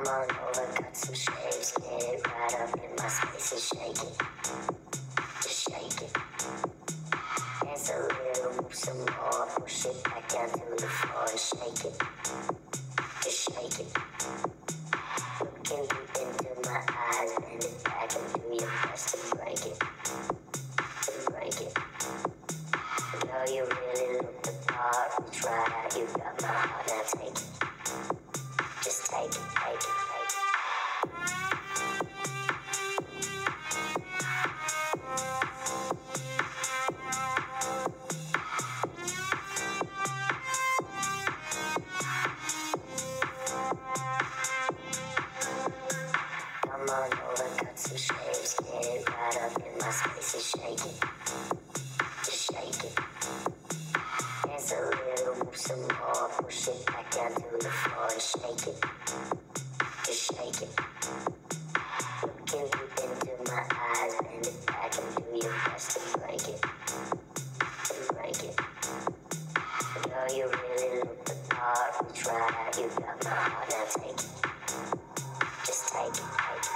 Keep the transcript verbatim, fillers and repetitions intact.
on over, cut some shapes, get it right up in my space and shake it. Just shake it. Dance a little, move some more, push it back down to the floor and shake it. Just shake it. Looking deep into my eyes, bend it back and do your best to break it. To break it. Girl, you really look the part, reach right out, you got my heart, now take it. Just take it, take it, take it. Come on over, cut some shapes, get it right up in my space and shake it. Just shake it. Dance a little, move some more, push it back down to the floor and shake it. Just shake it. Looking deep into my eyes, bend it back and do your best to break it. To break it. Girl, you really look the part, reach right out, you got my heart, now take it. Just take it, take it.